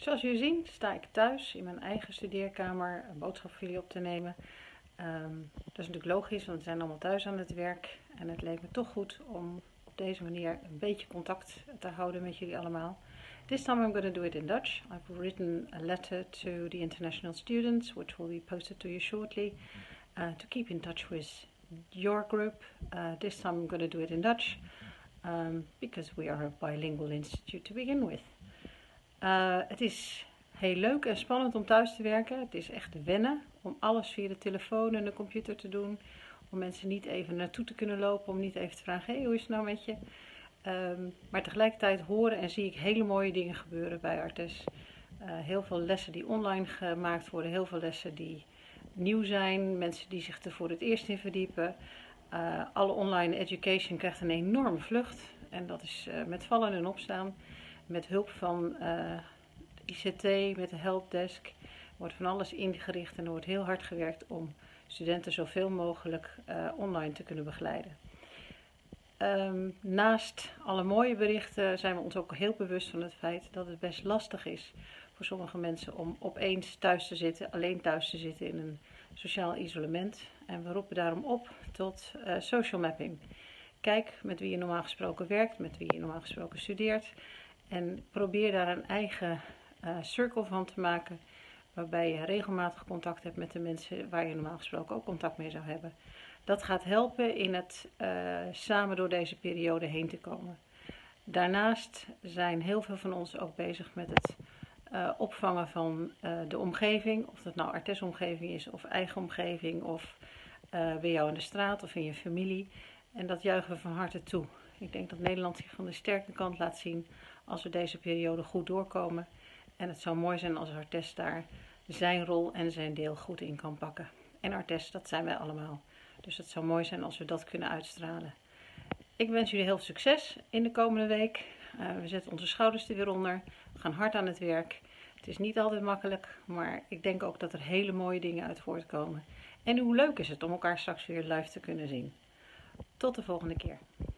Zoals jullie zien sta ik thuis in mijn eigen studeerkamer een boodschap voor jullie op te nemen. Dat is natuurlijk logisch, want we zijn allemaal thuis aan het werk. En het leek me toch goed om op deze manier een beetje contact te houden met jullie allemaal. This time I'm going to do it in Dutch. I've written a letter to the international students, which will be posted to you shortly, to keep in touch with your group. This time I'm going to do it in Dutch, because we are a bilingual institute to begin with. Het is heel leuk en spannend om thuis te werken. Het is echt wennen om alles via de telefoon en de computer te doen. Om mensen niet even naartoe te kunnen lopen, om niet even te vragen, hey, hoe is het nou met je? Maar tegelijkertijd horen en zie ik hele mooie dingen gebeuren bij Artes. Heel veel lessen die online gemaakt worden, heel veel lessen die nieuw zijn. Mensen die zich er voor het eerst in verdiepen. Alle online education krijgt een enorme vlucht. En dat is met vallen en opstaan. Met hulp van ICT, met de helpdesk, wordt van alles ingericht en er wordt heel hard gewerkt om studenten zoveel mogelijk online te kunnen begeleiden. Naast alle mooie berichten zijn we ons ook heel bewust van het feit dat het best lastig is voor sommige mensen om opeens thuis te zitten, alleen thuis te zitten in een sociaal isolement. En we roepen daarom op tot social mapping. Kijk met wie je normaal gesproken werkt, met wie je normaal gesproken studeert. En probeer daar een eigen cirkel van te maken, waarbij je regelmatig contact hebt met de mensen waar je normaal gesproken ook contact mee zou hebben. Dat gaat helpen in het samen door deze periode heen te komen. Daarnaast zijn heel veel van ons ook bezig met het opvangen van de omgeving. Of dat nou Artes-omgeving is of eigen omgeving of bij jou in de straat of in je familie. En dat juichen we van harte toe. Ik denk dat Nederland zich van de sterke kant laat zien als we deze periode goed doorkomen. En het zou mooi zijn als Artes daar zijn rol en zijn deel goed in kan pakken. En Artes, dat zijn wij allemaal. Dus het zou mooi zijn als we dat kunnen uitstralen. Ik wens jullie heel veel succes in de komende week. We zetten onze schouders er weer onder. We gaan hard aan het werk. Het is niet altijd makkelijk, maar ik denk ook dat er hele mooie dingen uit voortkomen. En hoe leuk is het om elkaar straks weer live te kunnen zien. Tot de volgende keer.